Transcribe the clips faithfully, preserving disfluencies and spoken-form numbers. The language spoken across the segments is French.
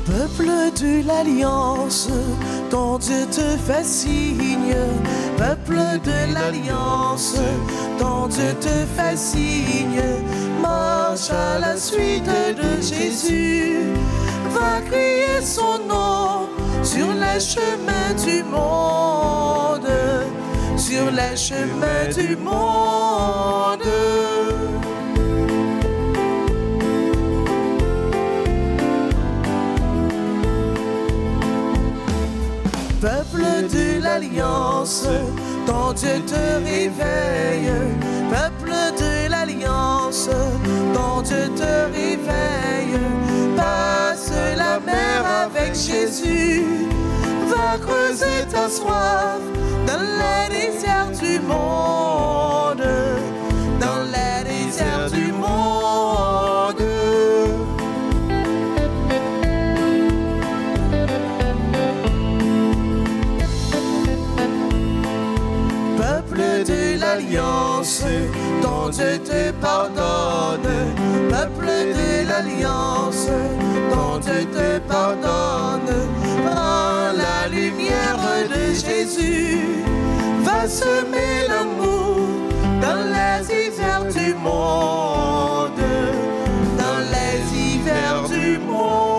Peuple de l'Alliance, ton Dieu te fait signe. Peuple de l'Alliance, ton Dieu te fait signe. Marche à la suite de Jésus, va crier son nom sur les chemins du monde, sur les chemins du monde. Peuple de l'Alliance, ton Dieu te réveille. Peuple de l'Alliance, ton Dieu te réveille. Passe la mer avec Jésus, va creuser ta soif dans les déserts du monde, dans les déserts du monde. Peuple de l'Alliance, ton Dieu te pardonne. Peuple de l'Alliance, ton Dieu te pardonne. Prends la lumière de Jésus, va semer l'amour dans les hivers du monde, dans les hivers du monde.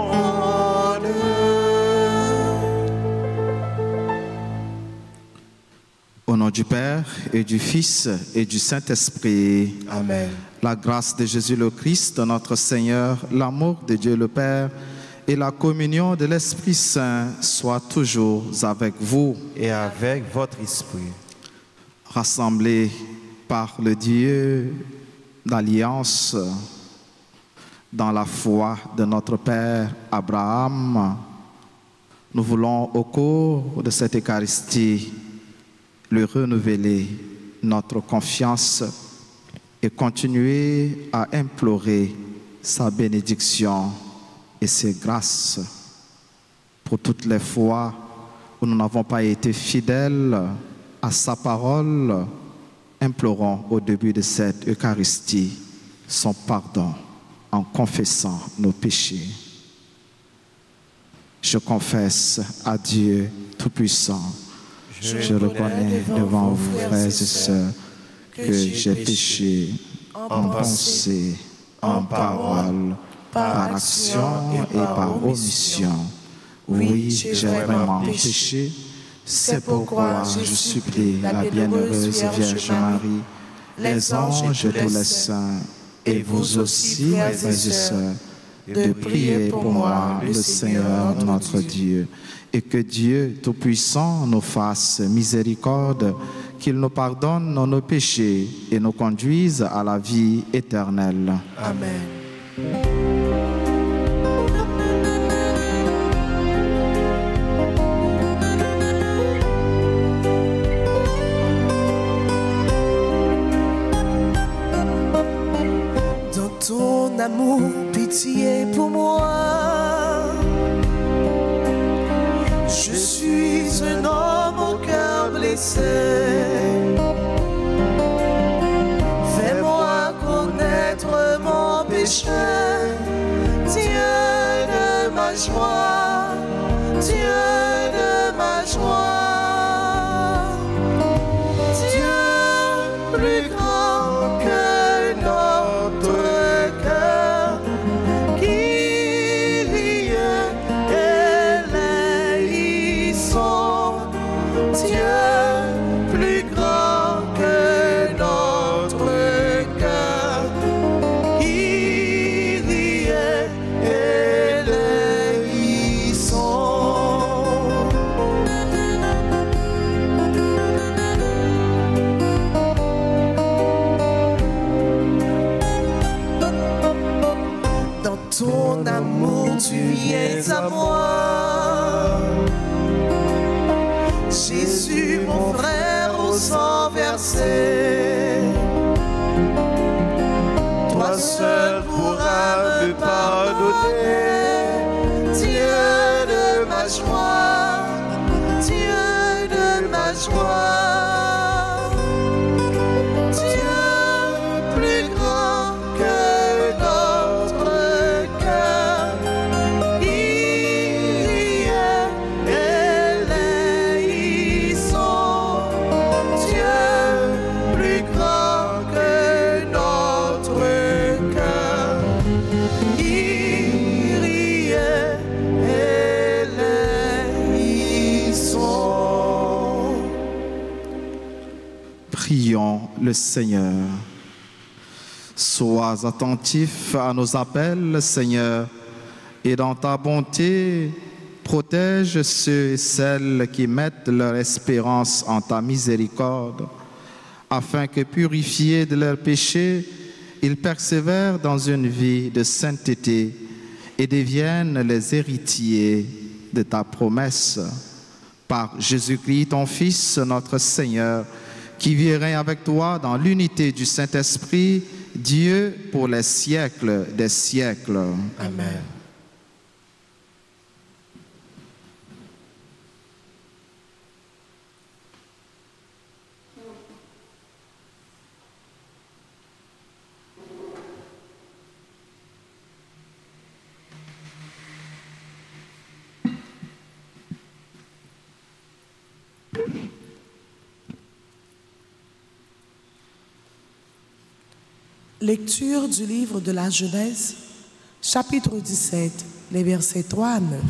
Au nom du Père et du Fils et du Saint-Esprit. Amen. La grâce de Jésus le Christ, notre Seigneur, l'amour de Dieu le Père et la communion de l'Esprit Saint soient toujours avec vous. Et avec votre esprit. Rassemblés par le Dieu d'alliance dans la foi de notre Père Abraham, nous voulons au cours de cette Eucharistie lui renouveler notre confiance et continuer à implorer sa bénédiction et ses grâces pour toutes les fois où nous n'avons pas été fidèles à sa parole. Implorons au début de cette Eucharistie son pardon en confessant nos péchés. Je confesse à Dieu Tout-Puissant, je, je reconnais devant vous, frères et sœurs, que j'ai péché en pensée, en parole, par action et par omission. Oui, j'ai vraiment péché. C'est pourquoi je supplie la bienheureuse Vierge Marie, les anges et tous les saints, et vous aussi, frères et sœurs, de prier pour moi, le Seigneur notre Dieu, et que Dieu Tout-Puissant nous fasse miséricorde, qu'il nous pardonne nos péchés et nous conduise à la vie éternelle. Amen. Dans ton amour, pitié pour moi. Je suis un homme au cœur blessé. Fais-moi connaître mon péché. Dieu de ma joie, Dieu de ma joie. Dieu plus grand que notre cœur, qui rit et l'haïssons. Dieu plus grand que notre cœur, qui rit et l'haïssons. Dans ton amour, tu viens à moi. Jésus, mon frère, au sang versé, toi seul pourras me pardonner. Dieu de ma joie, Dieu de ma joie. Dieu plus grand que notre cœur, qui prions le Seigneur. Sois attentif à nos appels, Seigneur, et dans ta bonté, protège ceux et celles qui mettent leur espérance en ta miséricorde, afin que, purifiés de leurs péchés, ils persévèrent dans une vie de sainteté et deviennent les héritiers de ta promesse. Par Jésus-Christ, ton Fils, notre Seigneur, qui vit et règne avec toi dans l'unité du Saint-Esprit, Dieu pour les siècles des siècles. Amen. Lecture du livre de la Genèse, chapitre dix-sept, les versets trois à neuf.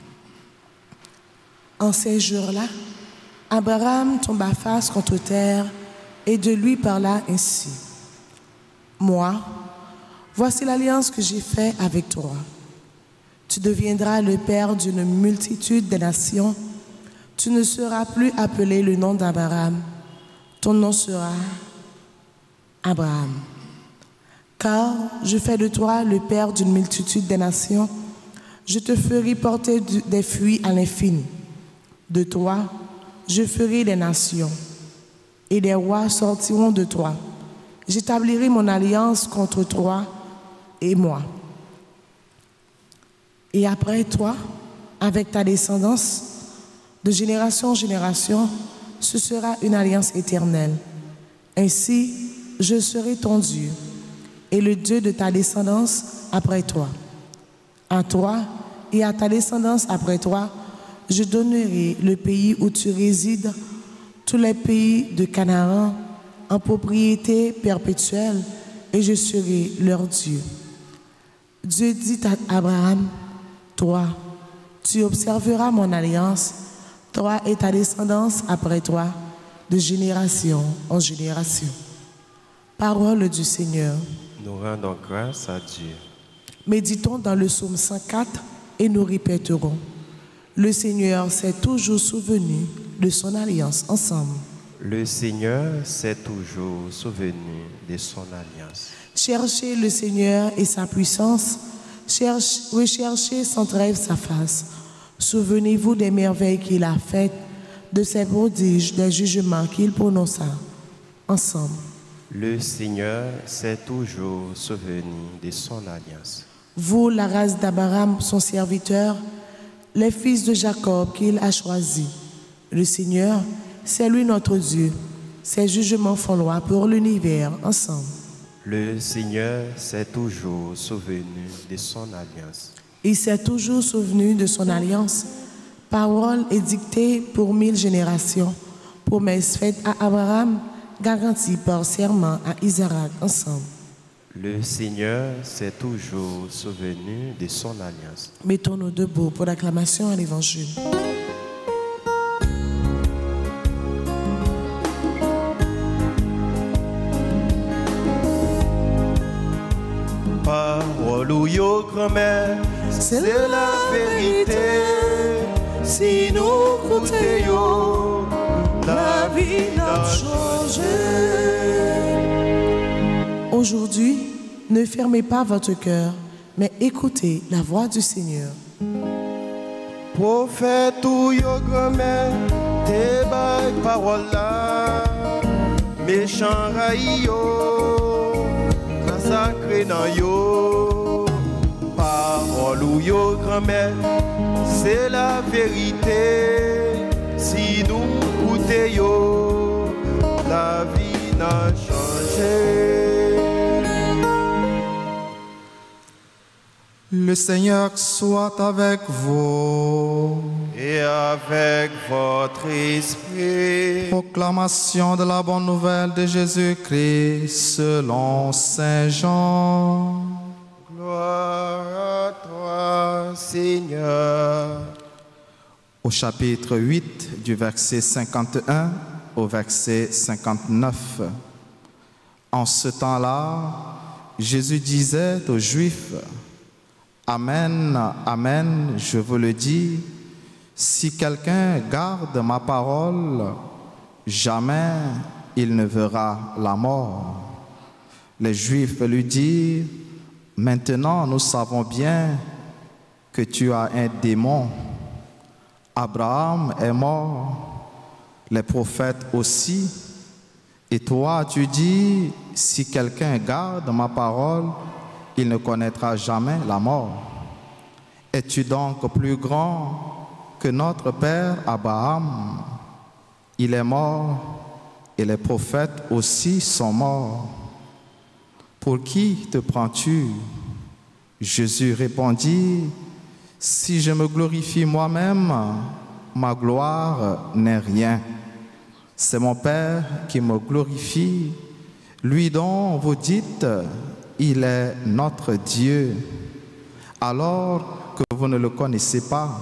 En ces jours-là, Abraham tomba face contre terre et de lui parla ainsi. « Moi, voici l'alliance que j'ai faite avec toi. Tu deviendras le père d'une multitude de nations. Tu ne seras plus appelé le nom d'Abraham. Ton nom sera Abraham. Car je fais de toi le père d'une multitude de nations. Je te ferai porter des fruits à l'infini. De toi, je ferai des nations, et des rois sortiront de toi. J'établirai mon alliance contre toi et moi. Et après toi, avec ta descendance, de génération en génération, ce sera une alliance éternelle. Ainsi, je serai ton Dieu, et le Dieu de ta descendance après toi. À toi et à ta descendance après toi, je donnerai le pays où tu résides, tous les pays de Canaan, en propriété perpétuelle, et je serai leur Dieu. Dieu dit à Abraham, toi, tu observeras mon alliance, toi et ta descendance après toi, de génération en génération. Parole du Seigneur. Nous rendons grâce à Dieu. Méditons dans le psaume cent quatre et nous répéterons. Le Seigneur s'est toujours souvenu de son alliance ensemble. Le Seigneur s'est toujours souvenu de son alliance. Cherchez le Seigneur et sa puissance. Cherche, recherchez sans trêve sa face. Souvenez-vous des merveilles qu'il a faites, de ses prodiges, des jugements qu'il prononça ensemble. Le Seigneur s'est toujours souvenu de son alliance. Vous, la race d'Abraham, son serviteur, les fils de Jacob qu'il a choisis. Le Seigneur, c'est lui notre Dieu. Ses jugements font loi pour l'univers ensemble. Le Seigneur s'est toujours souvenu de son alliance. Il s'est toujours souvenu de son alliance. Parole édictée pour mille générations. Promesse faite à Abraham, garantie par serment à Isaac ensemble. Le Seigneur s'est toujours souvenu de son alliance. Mettons-nous debout pour l'acclamation à l'Évangile. Parole ou yo grand-mère, c'est la vérité. Si nous croyons, la vie n'a changé. Aujourd'hui, ne fermez pas votre cœur, mais écoutez la voix du Seigneur. Prophète ou yo grand-mère, te bail parole là, méchant raï yo, massacré dans yo. Parole ou yo grand-mère, c'est la vérité. Si nous écoutons, la vie n'a changé. Le Seigneur soit avec vous. Et avec votre esprit. Proclamation de la bonne nouvelle de Jésus-Christ selon Saint Jean. Gloire à toi, Seigneur. Au chapitre huit, du verset cinquante et un au verset cinquante-neuf. En ce temps-là, Jésus disait aux Juifs, « Amen, amen, je vous le dis, si quelqu'un garde ma parole, jamais il ne verra la mort. » Les Juifs lui dirent, « Maintenant nous savons bien que tu as un démon. Abraham est mort, les prophètes aussi. Et toi, tu dis, si quelqu'un garde ma parole, il ne connaîtra jamais la mort. Es-tu donc plus grand que notre père Abraham? Il est mort et les prophètes aussi sont morts. Pour qui te prends-tu? » Jésus répondit, « Si je me glorifie moi-même, ma gloire n'est rien. C'est mon Père qui me glorifie, lui dont vous dites, il est notre Dieu, alors que vous ne le connaissez pas.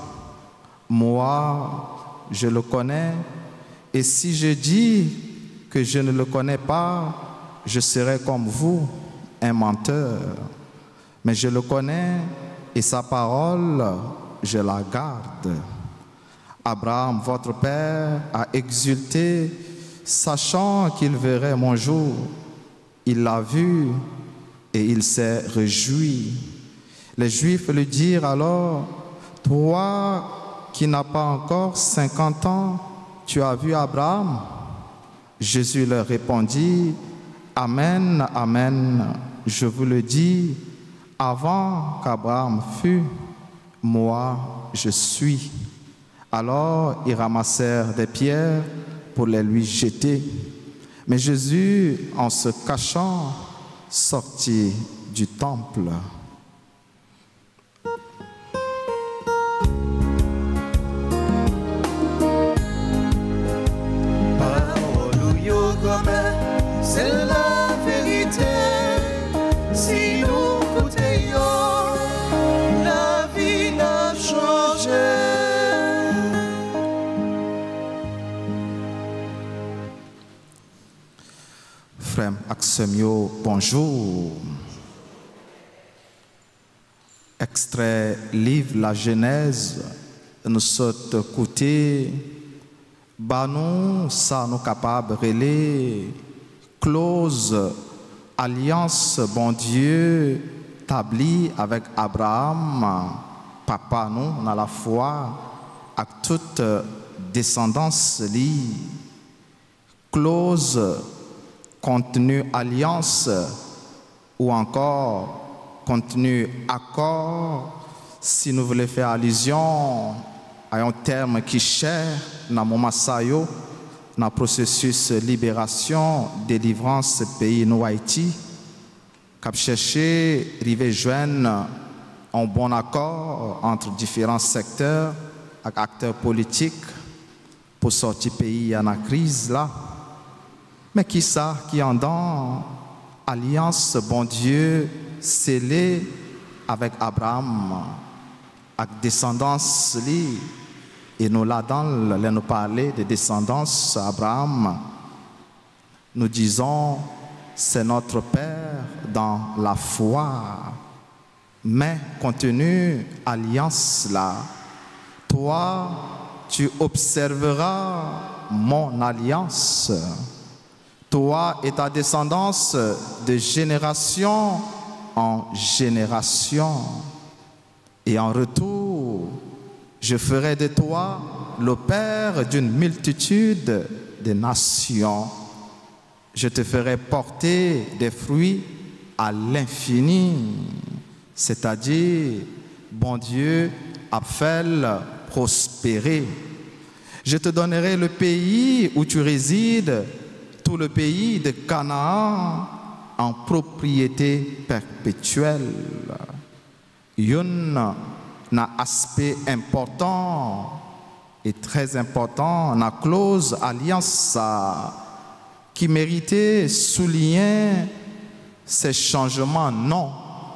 Moi, je le connais, et si je dis que je ne le connais pas, je serai comme vous, un menteur. Mais je le connais, et sa parole, je la garde. Abraham, votre père, a exulté, sachant qu'il verrait mon jour. Il l'a vu et il s'est réjoui. Les Juifs lui dirent alors, « Toi qui n'as pas encore cinquante ans, tu as vu Abraham ?» Jésus leur répondit, « Amen, amen, je vous le dis, avant qu'Abraham fût, moi je suis. » Alors ils ramassèrent des pierres pour les lui jeter. Mais Jésus, en se cachant, sortit du temple. C'est la vérité. Si nous goûtions, la vie n'a changé. Frère Axemio, bonjour. Extrait livre La Genèse, nous sommes écoutés, bah nous, ça nous capables de close alliance, bon Dieu, établie avec Abraham, papa nous, on a la foi, avec toute descendance li, close, contenu alliance, ou encore contenu accord, si nous voulons faire allusion à un terme qui est cher dans mon massayo, dans le processus de libération, délivrance pays nous Haïti, cap chercher, river joindre un bon accord entre différents secteurs et acteurs politiques pour sortir pays dans la crise là. Mais qui ça qui en dans alliance bon Dieu scellée avec Abraham, avec descendance li. Et nous là-dedans, là, nous parler de descendance Abraham, nous disons, c'est notre Père dans la foi. Mais compte tenu alliance là, toi, tu observeras mon alliance. Toi et ta descendance de génération en génération. Et en retour, je ferai de toi le père d'une multitude de nations. Je te ferai porter des fruits à l'infini. C'est-à-dire, bon Dieu a fait prospérer. Je te donnerai le pays où tu résides, tout le pays de Canaan, en propriété perpétuelle. Yon un aspect important et très important, la clause alliance qui méritait souligner ces changements non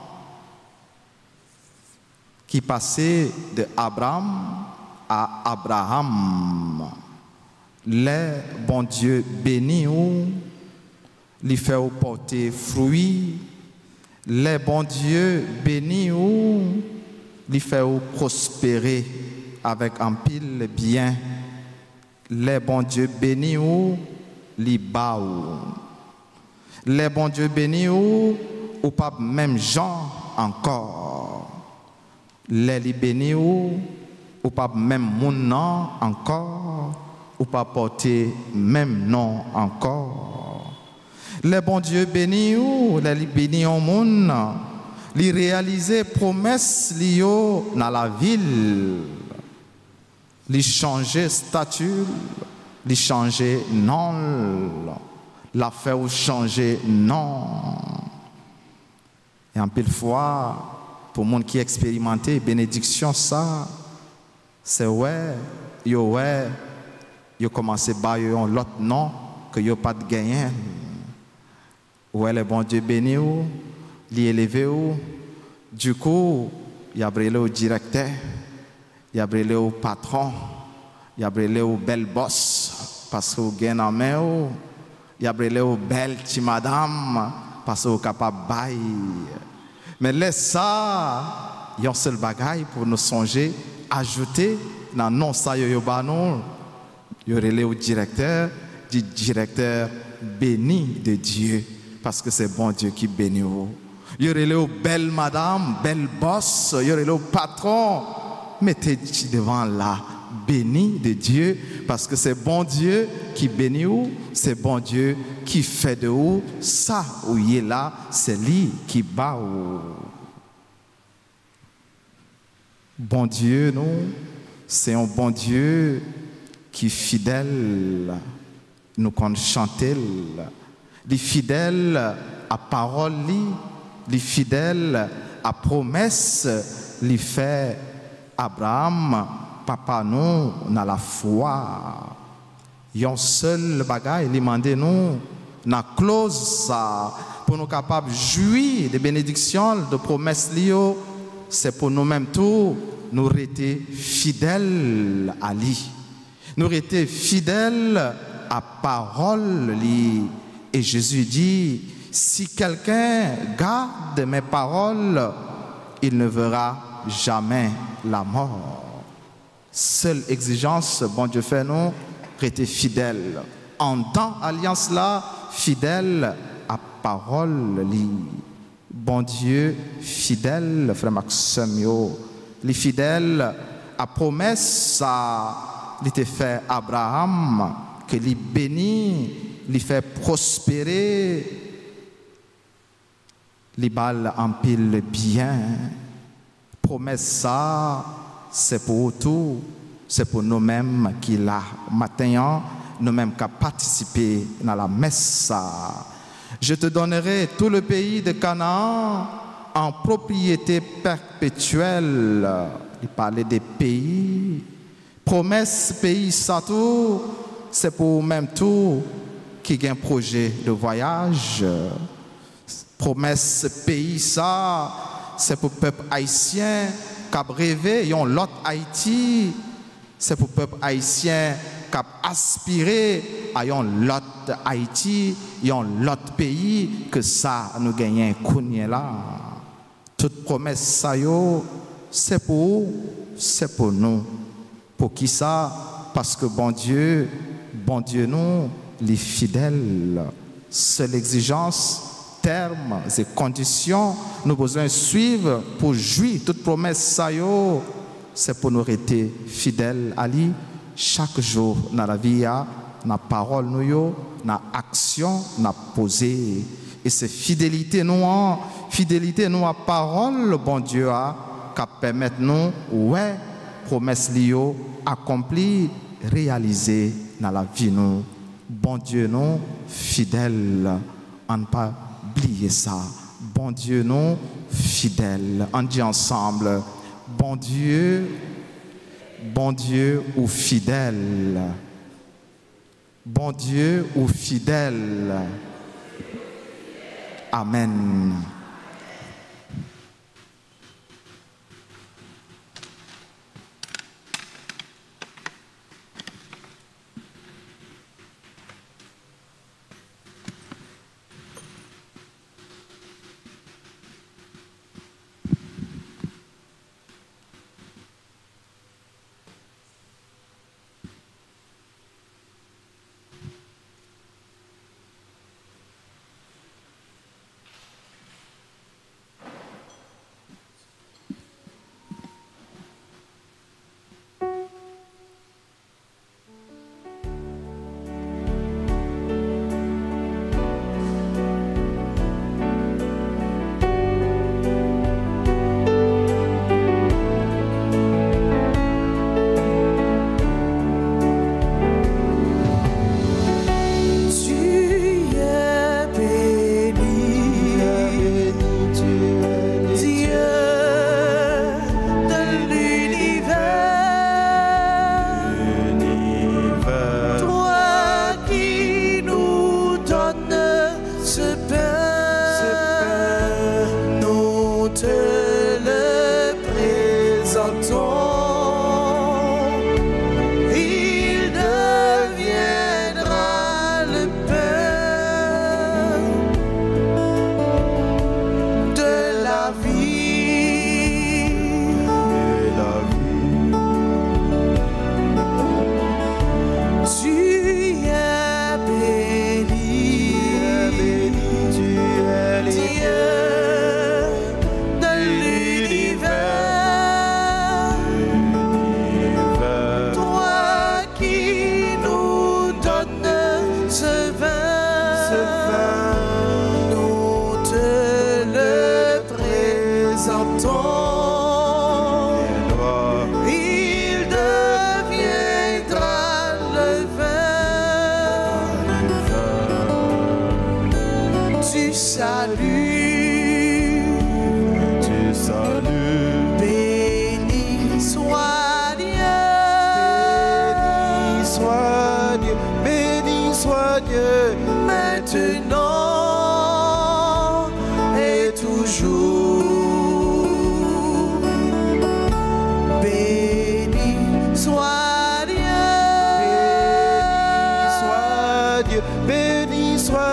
qui passaient de Abraham à Abraham. Les bon Dieu béni ou li fait ou porter fruit, les bons dieux bénis ou, li fait ou prospérer avec un pile bien, les bons dieux bénis ou, li ba ou. Les bons dieux bénis ou, ou pas même gens encore. Les li bénis ou, ou pas même mon nom encore, ou pas porter même nom encore. Les bons dieux bénis ou, les li bénis au monde, li réaliser promesse li yo dans la ville, li changer statut, li changer nom, la faire ou changer nom. Et en pile fois, pour monde qui expérimenté bénédiction ça, c'est ouais, yo ouais, yo commencé par l'autre nom que yo pas de gagner. Ouais, le bon Dieu béni ou, li élevé ou, du coup, il y a brûlé au directeur, il y a brûlé au patron, il y a brûlé au bel boss, parce que vous gagnez en main ou, il y a brûlé au belle petit madame, parce que vous capable de bailler. Mais laisse ça, il y a un seul bagaille pour nous songer, ajouter dans non ça yo yo ba non, yo relé au directeur, dit directeur béni de Dieu, parce que c'est bon Dieu qui bénit vous. Yo relé au belle madame, belle boss, yo relé au patron, mettez devant là, béni de Dieu, parce que c'est bon Dieu qui bénit vous, c'est bon Dieu qui fait de vous, ça où il est là, c'est lui qui bat vous. Bon Dieu, nous, c'est un bon Dieu qui est fidèle, nous qu'on chante, il est fidèle à parole, il est fidèle à promesse, il fait Abraham, papa nous, dans la foi. Il y a un seul bagage, il demande nous, dans la clause pour nous capables de jouir des bénédictions, de promesses liées, c'est pour nous-mêmes tout, nous rester fidèles à lui. Nous rester fidèles à parole lui. Et Jésus dit, si quelqu'un garde mes paroles, il ne verra jamais la mort. Seule exigence, bon Dieu fait nous, rester fidèles. En tant alliance là, fidèle à parole lui. Bon Dieu, fidèle, frère Maxime, les fidèles à promesse, il te fait Abraham, que lui bénit, lui fait prospérer, lui balle en pile bien. Promesse ça, c'est pour tout, c'est pour nous-mêmes qui là, maintenant, nous-mêmes qui participé dans la messe. Je te donnerai tout le pays de Canaan en propriété perpétuelle. Il parlait des pays. Promesse pays, ça tout, c'est pour même tout qui a un projet de voyage. Promesse pays, ça, c'est pour le peuple haïtien qui a rêvé, ils ont l'autre Haïti. C'est pour le peuple haïtien qui a aspiré à l'autre Haïti, ils ont l'autre pays que ça nous gagne là. Toute promesse ça yo, c'est pour c'est pour nous. Pour qui ça? Parce que bon Dieu, bon Dieu nous, les fidèles, seule exigence, termes et conditions, nous besoin suivre pour jouir toute promesse ça yo, c'est pour nous rester fidèles à lui chaque jour dans la vie, dans la parole nous yo, dans l'action nous posée. Et c'est fidélité nous, fidélité nous à parole, bon Dieu a, qui permet nous, ouais, promesse lio accomplie, réaliser dans la vie nous. Bon Dieu nous, fidèle, on ne pas oublier ça. Bon Dieu nous, fidèle, on dit ensemble, bon Dieu, bon Dieu ou fidèle, bon Dieu ou fidèle. Amen.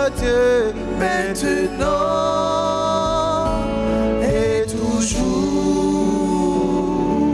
notre Dieu, maintenant et toujours.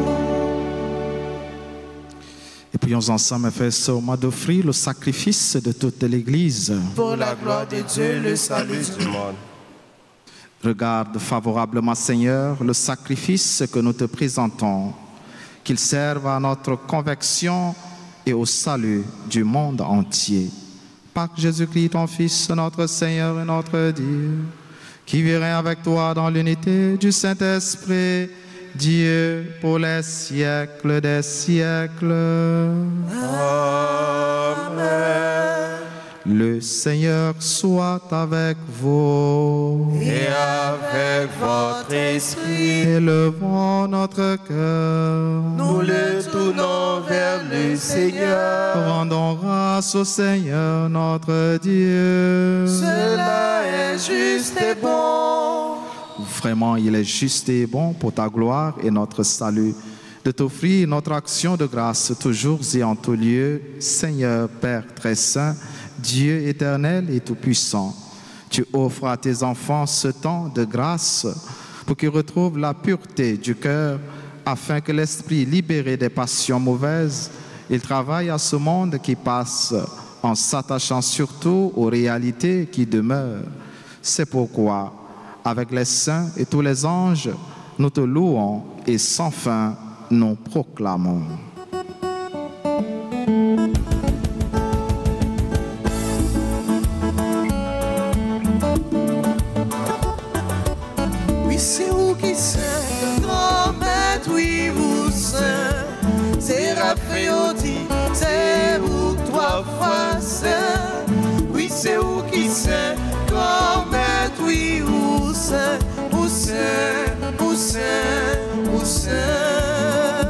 Et prions ensemble, mes frères et sœurs, au moment d'offrir le sacrifice de toute l'Église. Pour la gloire de Dieu, le salut du monde. Regarde favorablement, Seigneur, le sacrifice que nous te présentons, qu'il serve à notre conversion et au salut du monde entier. Par Jésus-Christ, ton Fils, notre Seigneur et notre Dieu, qui vivrait avec toi dans l'unité du Saint-Esprit, Dieu, pour les siècles des siècles. Amen. Le Seigneur soit avec vous. Et avec votre esprit, Élevons notre cœur. nous le tournons vers le Seigneur. Rendons grâce au Seigneur notre Dieu. Cela est juste et bon. Vraiment, il est juste et bon pour ta gloire et notre salut de t'offrir notre action de grâce toujours et en tout lieu, Seigneur Père très saint, Dieu éternel et tout-puissant. Tu offres à tes enfants ce temps de grâce pour qu'ils retrouvent la pureté du cœur afin que l'esprit libéré des passions mauvaises, il travaille à ce monde qui passe en s'attachant surtout aux réalités qui demeurent. C'est pourquoi, avec les saints et tous les anges, nous te louons et sans fin nous proclamons. Oui, c'est vous qui saint, grand maître, oui, vous saint. C'est Raphaël, c'est vous trois fois saint. Oui, c'est vous qui saint, grand maître, oui, vous saint, vous saint, vous saint, vous saint.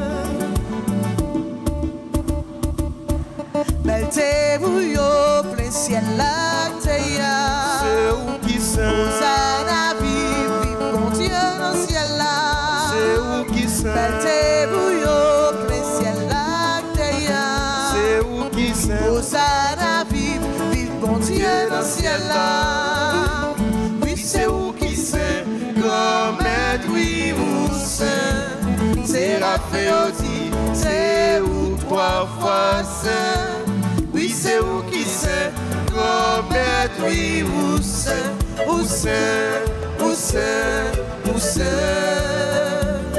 Mettez-vous yo, plein ciel la terre. C'est vous qui saint. Hosanna, vive, vive, bon Dieu dans le ciel là. C'est vous qui saint. Mettez-vous yo, plein ciel la terre. C'est vous qui saint. Hosanna, vive, vive, bon Dieu dans le ciel là. Oui, c'est vous qui saint. Grand maître, oui, vous saint. C'est Raphaël, c'est vous trois fois saint. Oui, c'est vous qui saint, grand maître, oui, vous saint, vous saint, vous saint, vous saint.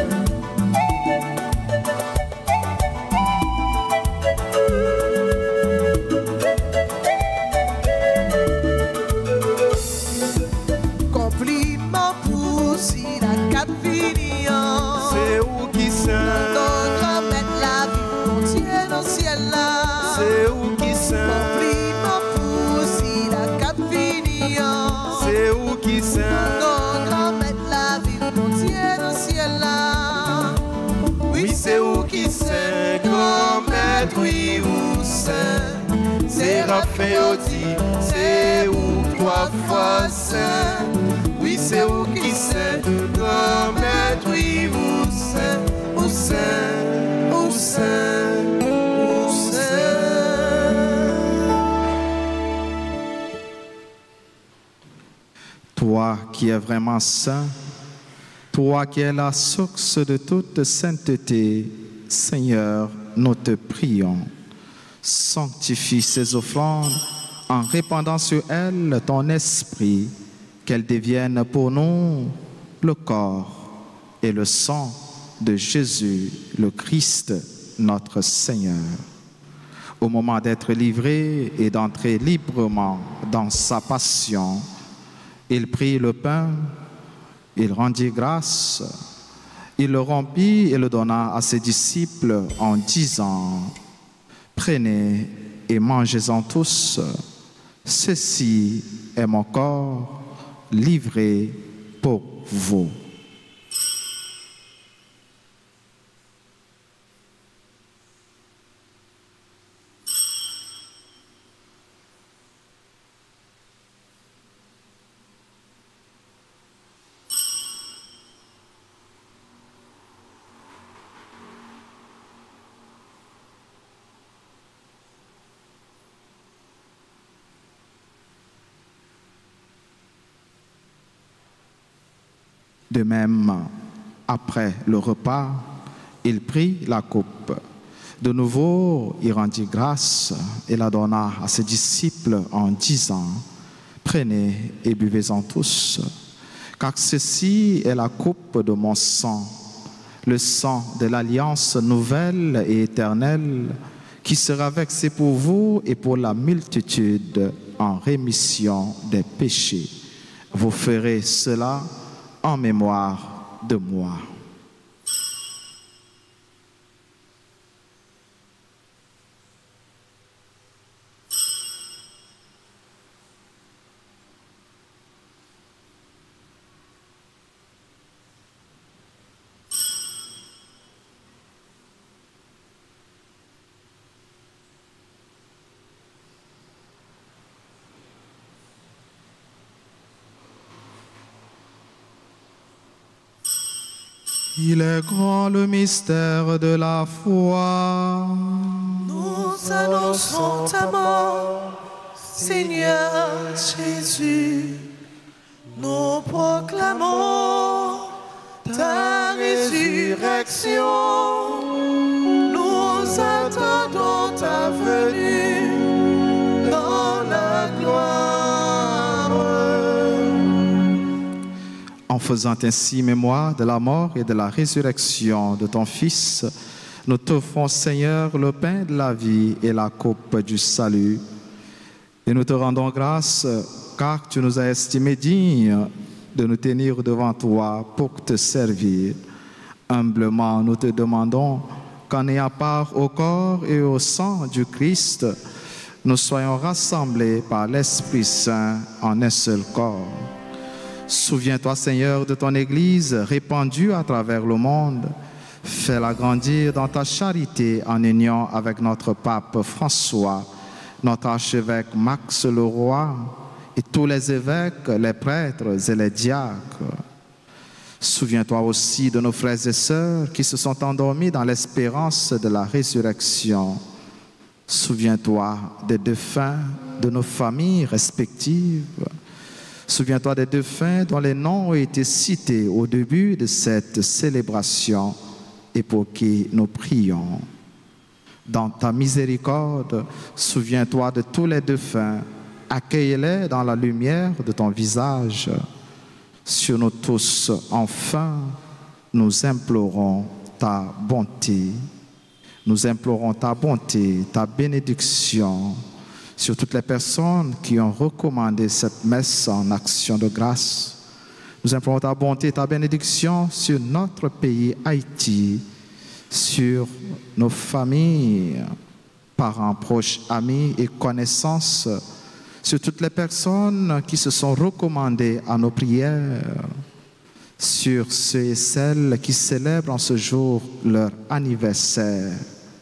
Compliment pour si la cap finissant. C'est vous qui saint, grand maître, la vie, mon Dieu dans le ciel là. C'est vous qui saint. Compliment pour si la cap finissant. C'est vous qui saint. Non, grand maître la vie, mon Dieu dans le ciel là. Oui, c'est vous qui saint. Grand maître, oui, vous saint. C'est Raphaël, c'est vous trois fois saint. Oui, c'est vous qui saint. Grand maître, oui, vous saint. Vous saint, vous saint, vous saint. Toi qui es vraiment saint, toi qui es la source de toute sainteté, Seigneur, nous te prions. Sanctifie ces offrandes en répandant sur elles ton esprit, qu'elles deviennent pour nous le corps et le sang de Jésus, le Christ, notre Seigneur. Au moment d'être livré et d'entrer librement dans sa passion, il prit le pain, il rendit grâce, il le rompit et le donna à ses disciples en disant: prenez et mangez-en tous, ceci est mon corps livré pour vous. De même, après le repas, il prit la coupe. De nouveau, il rendit grâce et la donna à ses disciples en disant, « Prenez et buvez-en tous, car ceci est la coupe de mon sang, le sang de l'alliance nouvelle et éternelle, qui sera versé pour vous et pour la multitude en rémission des péchés. Vous ferez cela en mémoire de moi. » Il est grand le mystère de la foi. Nous annonçons ta mort, Seigneur Jésus. Nous proclamons ta résurrection. Nous attendons ta venue dans la gloire. En faisant ainsi mémoire de la mort et de la résurrection de ton Fils, nous t'offrons, Seigneur, le pain de la vie et la coupe du salut. Et nous te rendons grâce, car tu nous as estimés dignes de nous tenir devant toi pour te servir. Humblement, nous te demandons qu'en ayant part au corps et au sang du Christ, nous soyons rassemblés par l'Esprit Saint en un seul corps. Souviens-toi, Seigneur, de ton Église répandue à travers le monde. Fais-la grandir dans ta charité en union avec notre pape François, notre archevêque Max Leroy et tous les évêques, les prêtres et les diacres. Souviens-toi aussi de nos frères et sœurs qui se sont endormis dans l'espérance de la résurrection. Souviens-toi des défunts de nos familles respectives. Souviens-toi des défunts dont les noms ont été cités au début de cette célébration et pour qui nous prions. Dans ta miséricorde, souviens-toi de tous les défunts, accueille-les dans la lumière de ton visage. Sur nous tous, enfin, nous implorons ta bonté. Nous implorons ta bonté, ta bénédiction sur toutes les personnes qui ont recommandé cette messe en action de grâce. Nous implorons ta bonté, ta bénédiction sur notre pays Haïti, sur nos familles, parents, proches, amis et connaissances, sur toutes les personnes qui se sont recommandées à nos prières, sur ceux et celles qui célèbrent en ce jour leur anniversaire.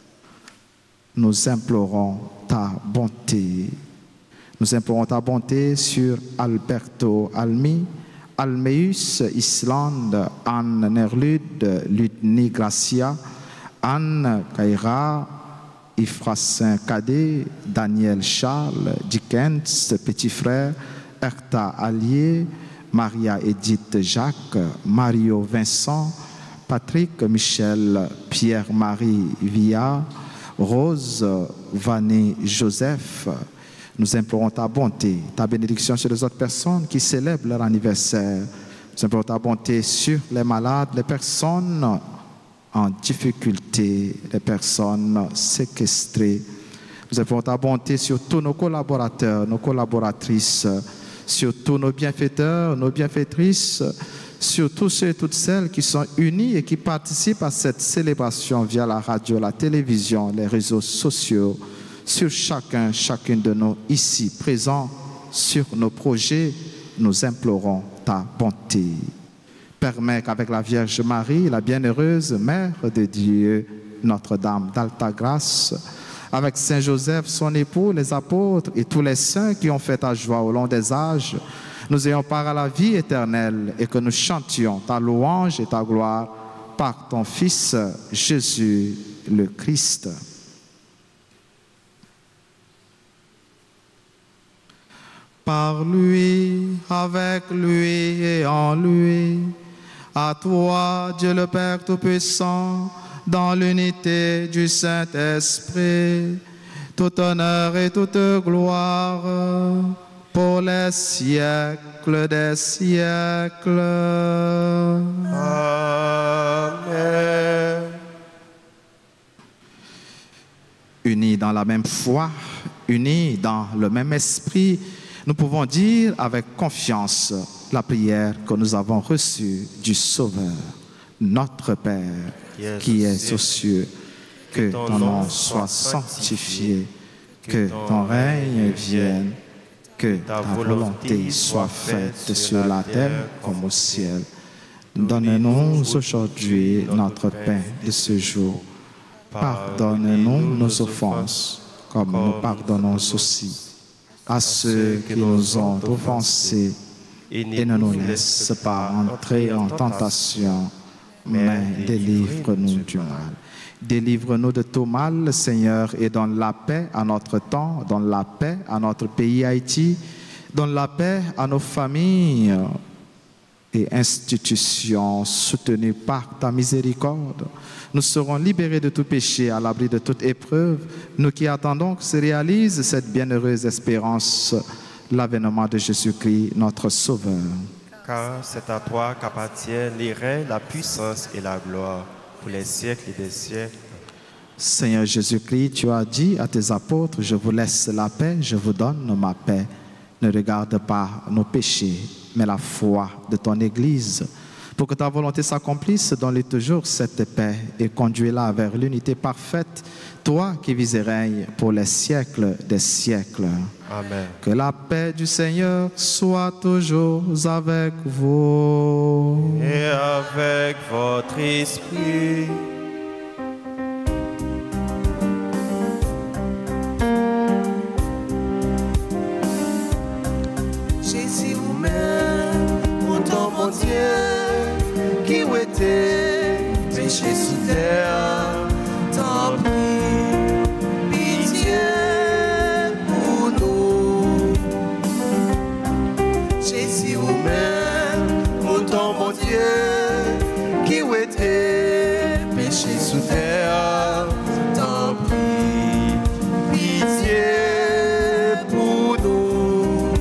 Nous implorons ta bonté. Nous implorons ta bonté sur Alberto Almi, Almeus Islande, Anne Nerlud, Ludni Gracia, Anne Kaira, Ifrasin Cadet, Daniel Charles, Dickens, petit frère, Erta Allier, Maria Edith Jacques, Mario Vincent, Patrick Michel, Pierre-Marie Villa, Rose Vanné Joseph. Nous implorons ta bonté, ta bénédiction sur les autres personnes qui célèbrent leur anniversaire. Nous implorons ta bonté sur les malades, les personnes en difficulté, les personnes séquestrées. Nous implorons ta bonté sur tous nos collaborateurs, nos collaboratrices, sur tous nos bienfaiteurs, nos bienfaitrices, sur tous ceux et toutes celles qui sont unis et qui participent à cette célébration via la radio, la télévision, les réseaux sociaux, sur chacun, chacune de nous ici présents, sur nos projets, nous implorons ta bonté. Permets qu'avec la Vierge Marie, la bienheureuse Mère de Dieu, Notre-Dame d'Alta Grâce, avec Saint Joseph, son époux, les apôtres et tous les saints qui ont fait ta joie au long des âges, nous ayons part à la vie éternelle et que nous chantions ta louange et ta gloire par ton Fils Jésus le Christ. Par lui, avec lui et en lui, À toi, Dieu le Père Tout-Puissant, dans l'unité du Saint-Esprit, tout honneur et toute gloire pour les siècles des siècles. Amen. Unis dans la même foi, unis dans le même esprit, nous pouvons dire avec confiance la prière que nous avons reçue du Sauveur. Notre Père, qui es aux cieux, que ton nom soit sanctifié, que ton règne vienne, que ta volonté soit faite sur la terre comme au ciel. Donne-nous aujourd'hui notre pain de ce jour. Pardonne-nous nos offenses, comme nous pardonnons aussi à ceux qui nous ont offensés, et ne nous laisse pas entrer en tentation, mais délivre-nous du mal. Délivre-nous de tout mal, Seigneur, et donne la paix à notre temps, donne la paix à notre pays Haïti, donne la paix à nos familles et institutions soutenues par ta miséricorde. Nous serons libérés de tout péché, à l'abri de toute épreuve, nous qui attendons que se réalise cette bienheureuse espérance, l'avènement de Jésus-Christ, notre Sauveur. Car c'est à toi qu'appartiennent les règnes, la puissance et la gloire pour les siècles et des siècles. Seigneur Jésus-Christ, tu as dit à tes apôtres, je vous laisse la paix, je vous donne ma paix. Ne regarde pas nos péchés, mais la foi de ton Église. Pour que ta volonté s'accomplisse, donne-lui toujours cette paix et conduis-la vers l'unité parfaite, toi qui vis et règnes pour les siècles des siècles. Amen. Que la paix du Seigneur soit toujours avec vous. Et avec votre esprit. Jésus vous-même, mon temps, mon Dieu, qui était péché sous terre, tant pis, pitié pour nous. Jésus vous-même, mon temps, mon Dieu, qui était péché sous terre, tant pis, pitié pour nous.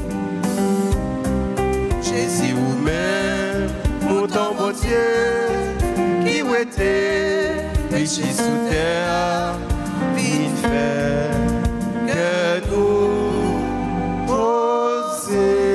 Jésus vous-même, mon temps, mon Dieu, qui était péché sous terre, vite fait que nous poser.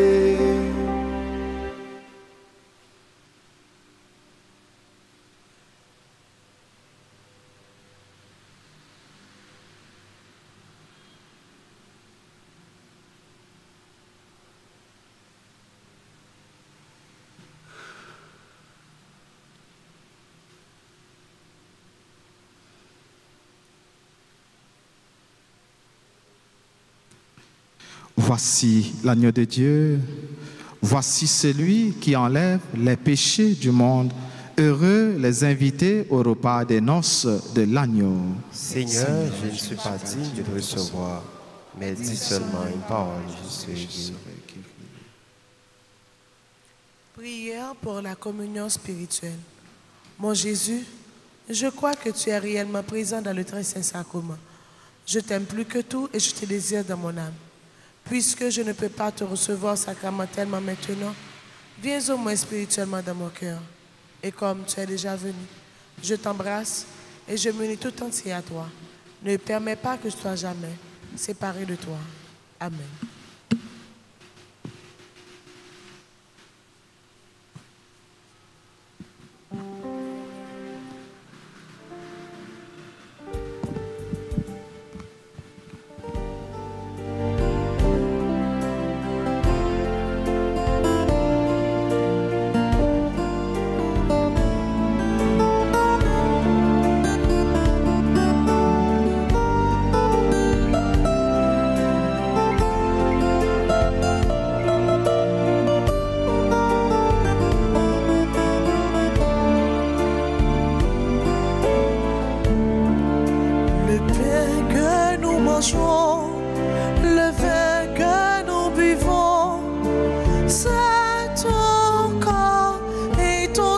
Voici l'agneau de Dieu, voici celui qui enlève les péchés du monde. Heureux les invités au repas des noces de l'agneau. Seigneur, je ne suis pas digne de recevoir, mais dis seulement une parole, je serai guéri. Prière pour la communion spirituelle. Mon Jésus, je crois que tu es réellement présent dans le très saint sacrement. Je t'aime plus que tout et je te désire dans mon âme. Puisque je ne peux pas te recevoir sacramentellement maintenant, viens au moins spirituellement dans mon cœur. Et comme tu es déjà venu, je t'embrasse et je m'unis tout entier à toi. Ne permets pas que je sois jamais séparé de toi. Amen. Le vin que nous buvons, c'est ton corps et ton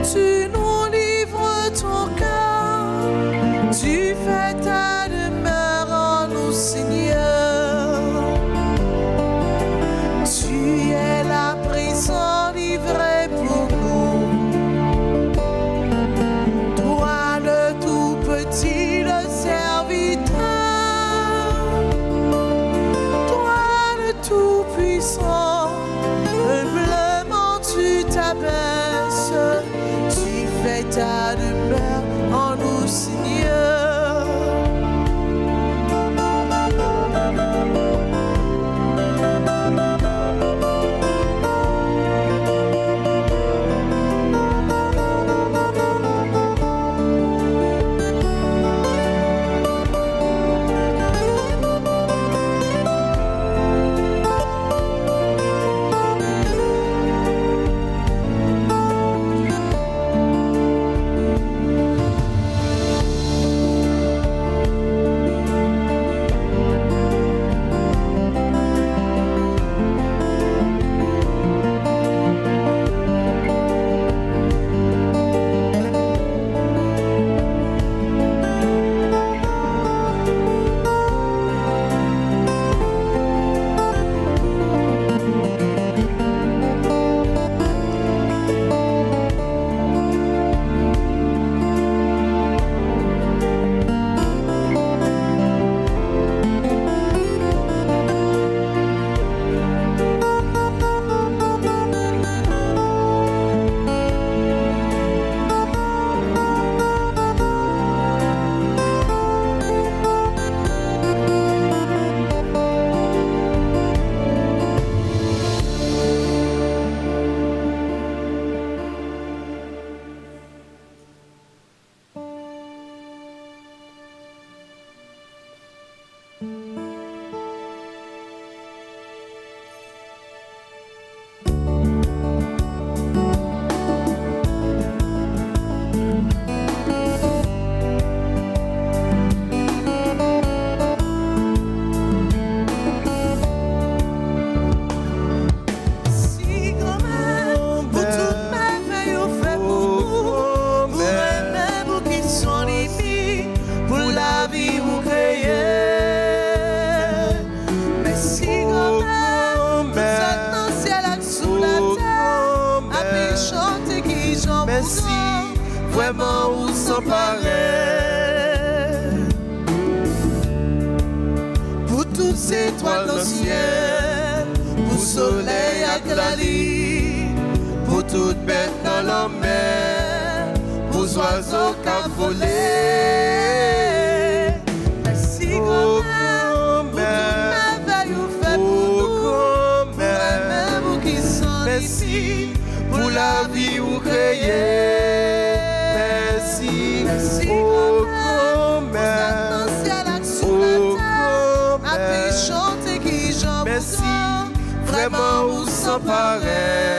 Tu nous livres ton cœur, tu fais ta demeure en nous, Seigneur. Tu es la prison livrée pour nous. Toi le tout petit, le serviteur. Toi le tout puissant, humblement tu t'abaisses. Tu fais ta demeure en nous, Seigneur. Vraiment où sans pareil. Pour toutes ces étoiles dans le ciel, pour le soleil éclairé, pour toutes bêtes dans la mer, pour les oiseaux qui volent. Merci grand-mère, pour toute merveille vous faites pour nous, pour même vous qui sont merci, pour la vie vous créez. Merci, oh grand-mère, oh grand-mère, chanter qui j'en merci, vraiment où sans pareil.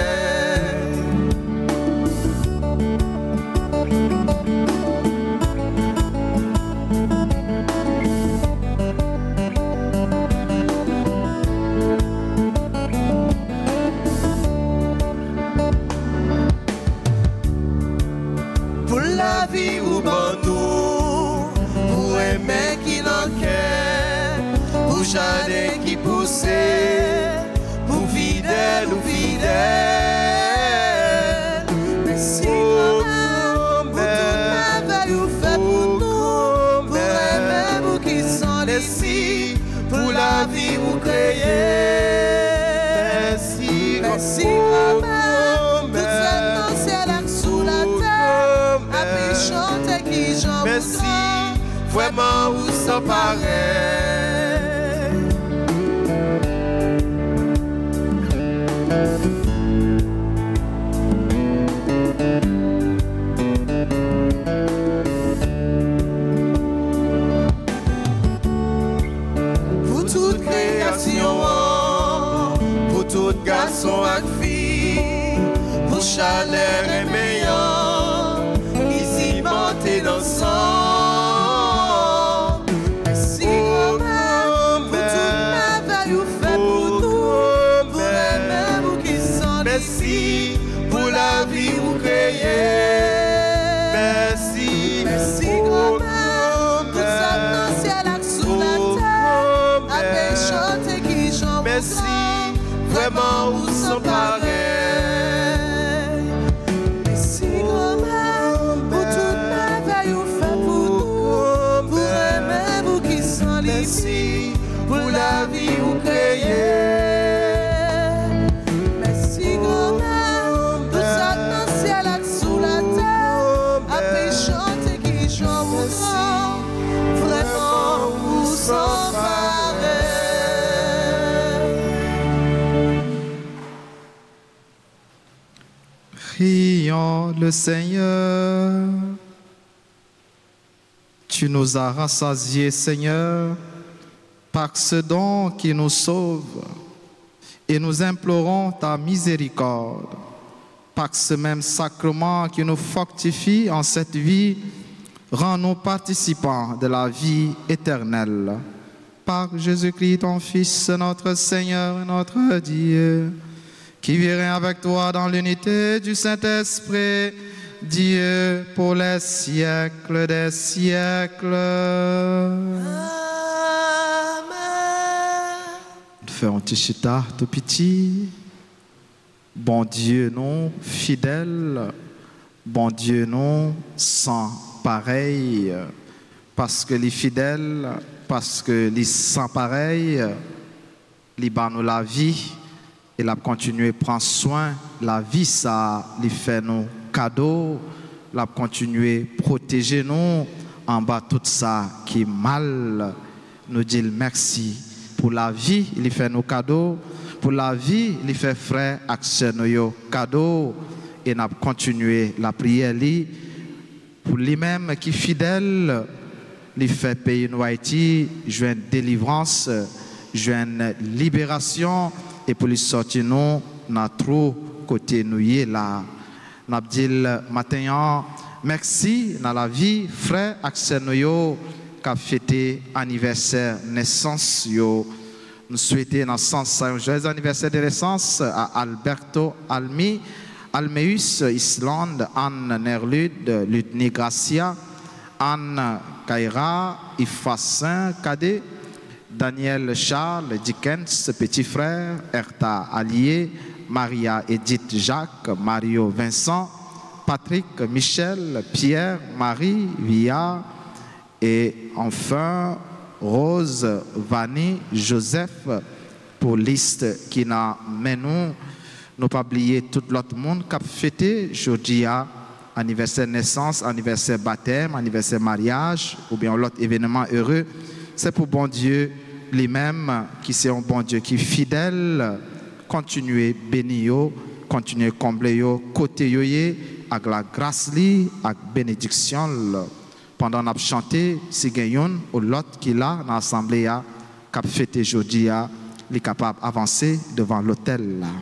Pour la vie ou bon nous, pour aimer qui l'enquête, pour jardin qui poussait, pour fidèle ou fidèle. Merci grand-mère, pour toute merveille vous faites pour nous, pour aimer vous qui sont laissés, pour la vie vous créez. Merci, merci grand-mère, pour cette ciel sous la terre, après chanter qui j'en merci, vraiment où sans pareil. Pour toute création, pour tout garçon et fille, pour chaleur et meilleur, ici monter l'ensemble. Merci grand-mère, pour toute merveille vous faites pour nous, pour aimer vous qui sont merci, pour la vie vous créez. Merci, merci grand-mère, tout ça dans le ciel et sous la terre, avec chanter qui chante. Merci, vraiment vous sont pareils. Merci grand-mère, pour toute merveille vous faites pour nous, pour aimer vous qui sont ici, pour la vie vous créez. Merci grand-mère, tout ça dans le ciel et sous la terre, avec chanter qui chante. Vraiment vous sont pareils. Prions le Seigneur. Tu nous as rassasiés, Seigneur, par ce don qui nous sauve, et nous implorons ta miséricorde. Par ce même sacrement qui nous fortifie en cette vie, rends-nous participants de la vie éternelle. Par Jésus-Christ, ton Fils, notre Seigneur et notre Dieu, qui vit avec toi dans l'unité du Saint-Esprit, Dieu pour les siècles des siècles. Amen. Nous faisons un petit chita tout petit. Bon Dieu, non fidèle, bon Dieu, non sans pareil, parce que les fidèles, parce que les sans pareil, les ban nous la vie, et la continuer prendre soin, la vie ça, les fait nous cadeau, la continuer protéger nous en bas tout ça qui est mal, nous dit merci pour la vie, il fait nos cadeaux. Pour la vie, il fait frère action nos cadeaux et n'a continué la prière li pour lui-même qui fidèle, il fait payer nous Haïti, joindre délivrance, joindre libération et pour lui sortir nous dans trop côté nous y là. N'a dit matin merci dans la vie frère action nous qui a fêté anniversaire naissance yo. Nous souhaitons dans ce sens un joyeux anniversaire de naissance à Alberto Almi, Almeus Islande, Anne Nerlud, Ludni Gracia, Anne Kaira, Ifassin Cadet, Daniel Charles Dickens, petit frère, Erta Allier, Maria Edith Jacques, Mario Vincent, Patrick Michel, Pierre, Marie, Via et enfin Rose, Vanny, Joseph, pour liste qui n'a mené, nous pas oublier tout l'autre monde qui a fêté aujourd'hui anniversaire naissance, anniversaire baptême, anniversaire mariage ou bien l'autre événement heureux. C'est pour bon Dieu lui-même qui c'est un bon Dieu qui est fidèle, continuer bénir, continuer combler côté yoyé avec la grâce li, avec bénédiction. Pendant qu'on a chanté, si gagnons ou l'autre qui là dans l'assemblée qui a fêté aujourd'hui, il est capable d'avancer devant l'autel là.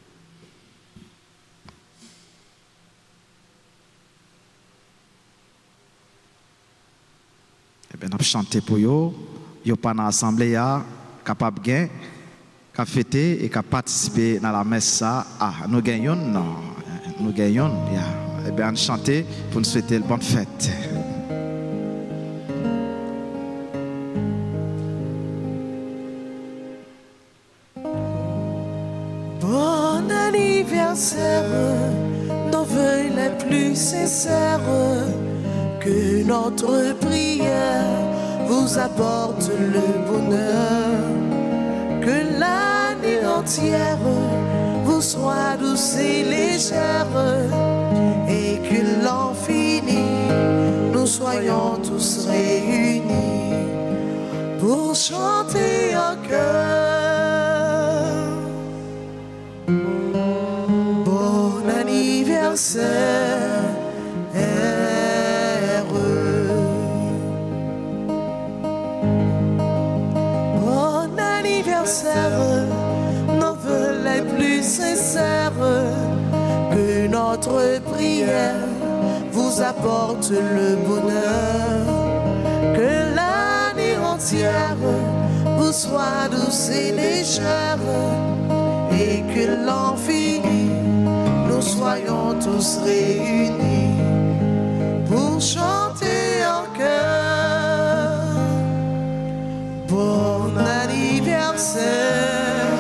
Eh bien, on a chanté pour eux, ils pas dans l'assemblée capable de gagner, qui a fêté et qui a participé dans la messe. Ah, nous gagnons, non, nous gagnons. Eh bien, on a chanté pour nous souhaiter une bonne fête. Nos vœux les plus sincères, que notre prière vous apporte le bonheur, que l'année entière vous soit douce et légère, et que l'an fini nous soyons tous réunis pour chanter en cœur. Bon anniversaire, nos vœux les plus sincères, que notre prière vous apporte le bonheur, que l'année entière vous soit douce et légère, et que l'an fini nous soyons tous réunis pour chanter en chœur bon anniversaire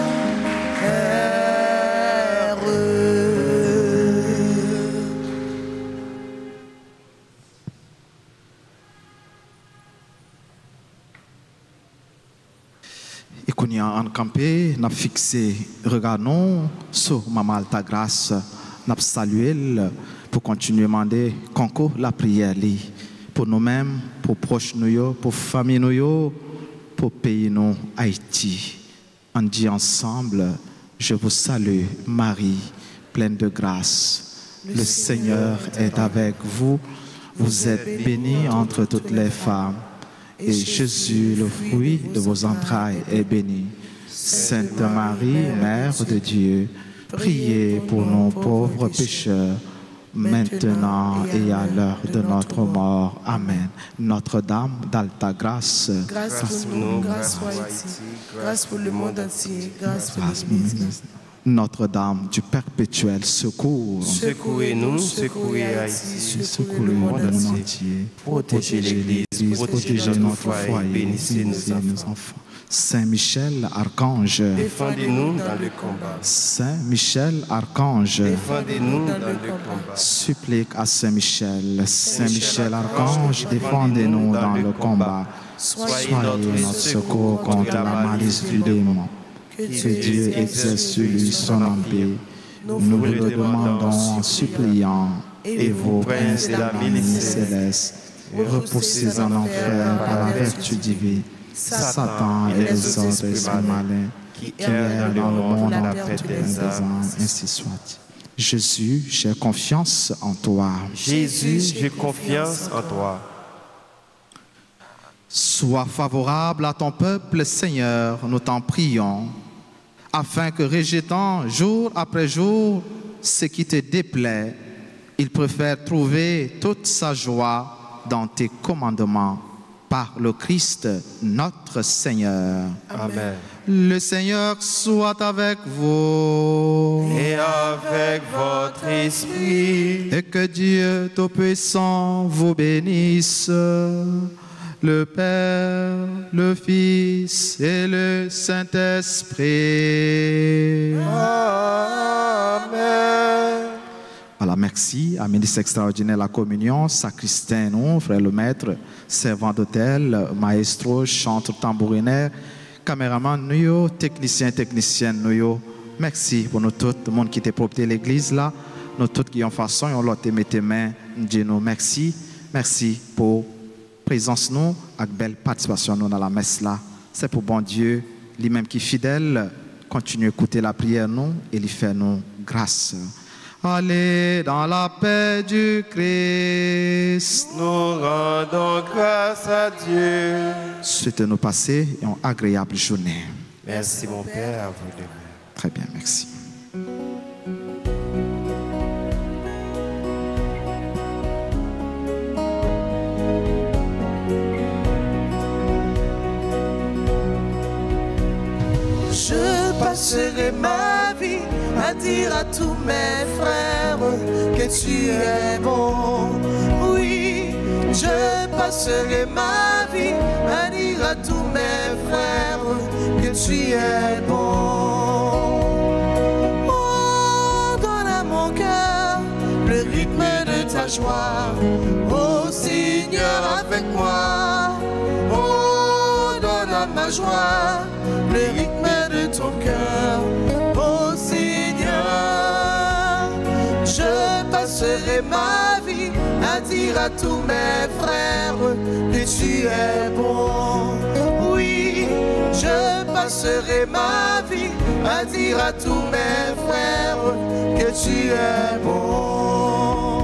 heureux. Et qu'on y a en campé, n'a fixé, regardons sur Maman Alta Grâce, n'a salué pour continuer à demander concours la prière li, pour nous-mêmes, pour proches nous, pour famille nous, pour pays nous Haïti. On dit ensemble, je vous salue Marie, pleine de grâce. Le Seigneur est avec vous. Vous êtes bénie entre toutes les femmes. Et Jésus, le fruit de vos entrailles, est béni. Sainte Marie, Mère de Dieu, priez pour nos pauvres pécheurs, maintenant et à l'heure de notre mort. Amen. Notre-Dame d'Alta Grâce, Grâce pour nous, grâce pour Haïti, grâce pour le monde entier, grâce pour l'Église. Notre-Dame du perpétuel secours, Secouez-nous, secouez Haïti, secouez le monde entier, protégez l'Église, protégez notre foyer, bénissez nos enfants. Saint Michel, Archange, Défendez-nous dans le combat. Saint Michel, Archange, Défendez-nous dans le combat. supplique à Saint Michel, Saint Michel, Archange, défendez-nous dans le combat. Soyez notre secours contre la malice du démon. Que Dieu exerce sur lui son empire. Nous vous le demandons en suppliant. Et vous, princes de la milice céleste, repoussez en enfer par la vertu divine Satan et les autres esprits malins qui errent dans le monde en perte des âmes, ainsi soit. Jésus, j'ai confiance en toi. Jésus, j'ai confiance en toi. Sois favorable à ton peuple, Seigneur, nous t'en prions, afin que, rejetant jour après jour ce qui te déplaît, il préfère trouver toute sa joie dans tes commandements. Par le Christ, notre Seigneur. Amen. Le Seigneur soit avec vous. Et avec votre esprit. Et que Dieu Tout-Puissant vous bénisse, le Père, le Fils et le Saint-Esprit. Amen. Voilà, merci à ministre extraordinaire la communion, sacristain, nous, frère le maître, servant d'hôtel, maestro, chantre, tambourinaire, caméraman, nous, technicien, technicienne, nous. Merci pour nous tous, le monde qui était propre l'église là, nous tous qui ont façon, on l'a mis main, Dieu nous merci, merci pour présence nous, avec belle participation nous dans la messe là. C'est pour bon Dieu, lui-même qui est fidèle, continue à écouter la prière nous et lui faire nous grâce. Allez dans la paix du Christ. Nous rendons grâce à Dieu. Souhaitez-nous passer une agréable journée. Merci mon Père, à vous de même. Très bien, merci. Je passerai ma vie à dire à tous mes frères que tu es bon. Oui, je passerai ma vie à dire à tous mes frères que tu es bon. Oh, donne à mon cœur le rythme de ta joie. Oh Seigneur, avec moi. Oh, donne à ma joie le rythme de ton cœur. Oh Seigneur, je passerai ma vie à dire à tous mes frères que tu es bon. Oui, je passerai ma vie à dire à tous mes frères que tu es bon.